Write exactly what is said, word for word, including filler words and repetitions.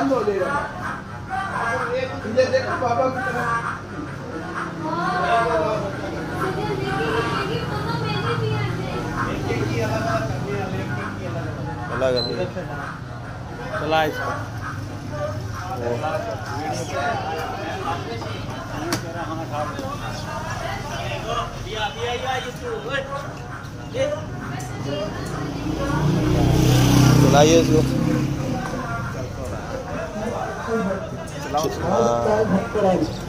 बंद हो जाएगा। ये देखो बाबा की तरफ अलग अलग चला इसको चलाइए इसको चलाओ।